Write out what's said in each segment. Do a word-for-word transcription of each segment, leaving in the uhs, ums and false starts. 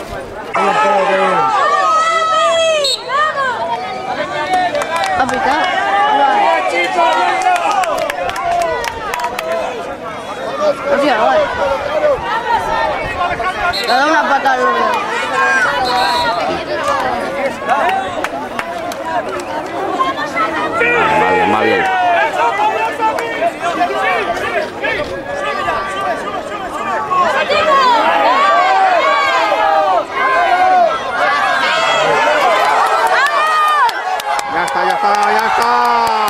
Le da una pata al lobo. Más bien, más bien. Ya está, ya está, ya está.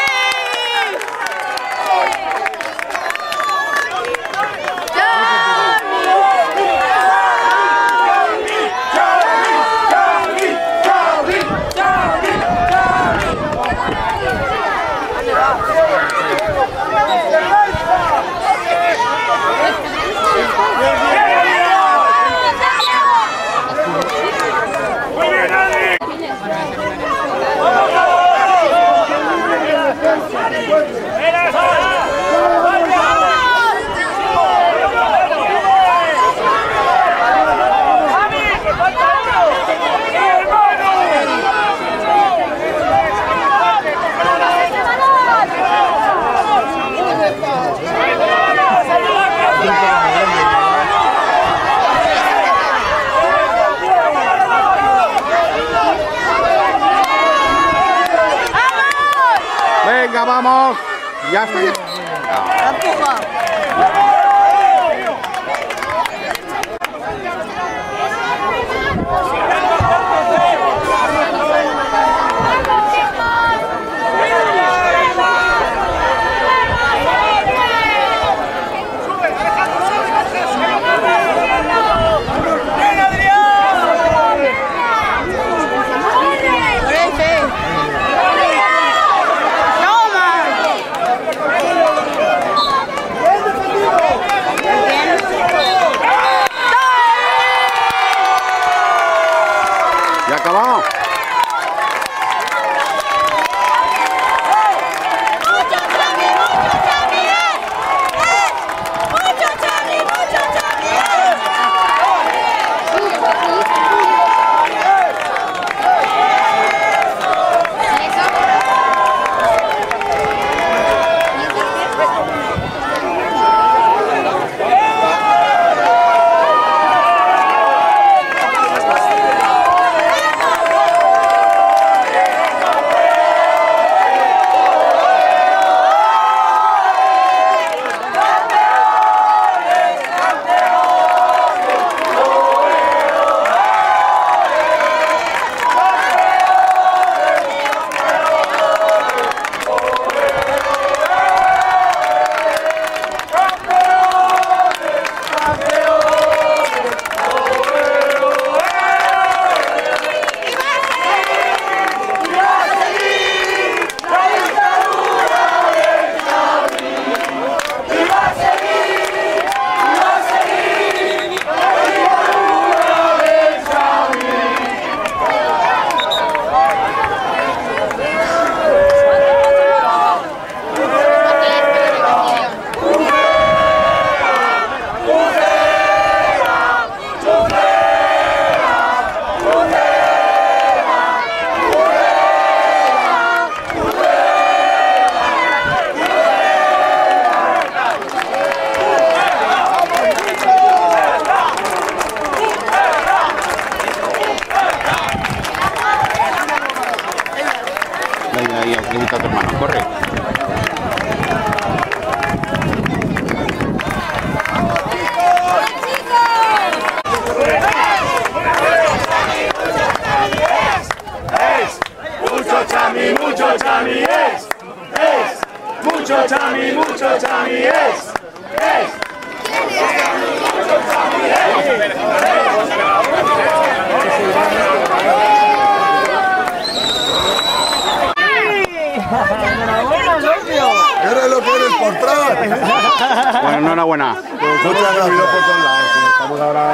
Venga, vamos. Ya está. La empuja. Ya acabamos. Venga, ahí, apunta a tu hermano, corre. Mucho chami, mucho chami es, es, mucho chami, mucho chami es, es, mucho chami es. Eres lo que eres por atrás. Bueno, enhorabuena. Pues muchas gracias por todos lados. Estamos ahora.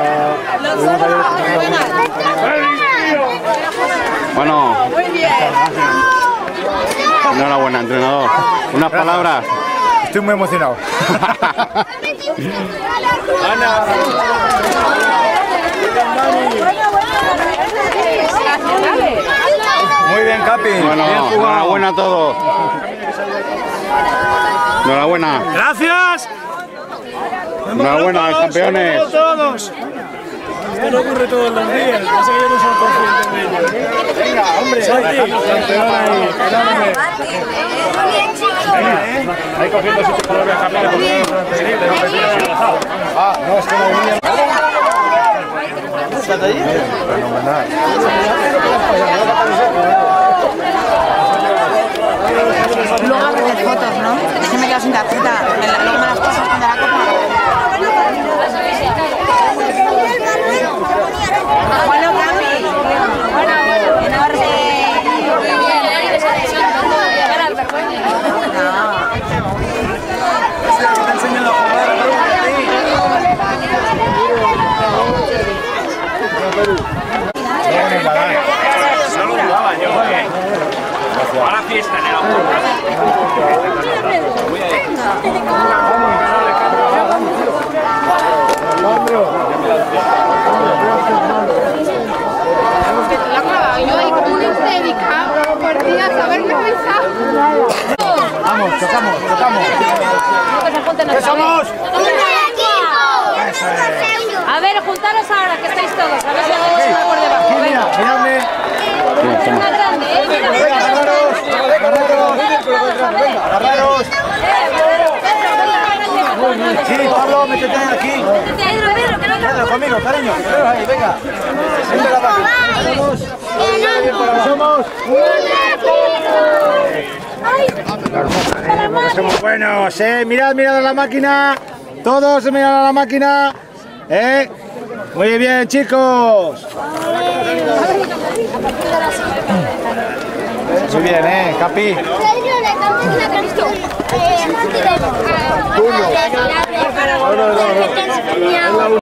Bueno, Muy bien. enhorabuena, entrenador. Unas palabras. Estoy muy emocionado. Ana. todos. Enhorabuena. Gracias. Enhorabuena, campeones. ¡Hemos ganado todos! Esto no ocurre todos los días, pasa que yo no soy consciente de ello. Venga, hombre, Santi, campeón ahí, enorme. Venga, ¿eh? Ahí cogiendo su color de campeón, porque no es increíble, no es relajado. Ah, no, es que la venía... ¿Estás allí? Fenomenal. Luego hacer fotos, ¿no? Yo me quedo sin tarjeta. Luego me las pasas cuando la copa. Bueno, Cami. Bueno, enorme. Me ha enseñado a jugar a no lo jugaba yo, ¿eh? A la fiesta, Neo. Yo hay como una histérica por días haberme avisado. Vamos, tocamos, tocamos. ¿Qué somos? ¡Un equipo! A ver, juntaros ahora que estáis todos. A ver si hacemos una por debajo. Mira, miradme. Una grande, ¿eh? Mira, Venga, agarraros, agarraros. Agarraros. Sí, Pablo, métete aquí. Pedro, conmigo, cariño. Ahí, venga. Siente la máquina. Somos un equipo. Somos buenos, eh. Mirad, mirad a la máquina. Todos mirad a la máquina. Eh. Muy bien, chicos. Muy bien, eh, Capi. Uno. No, no, no, no.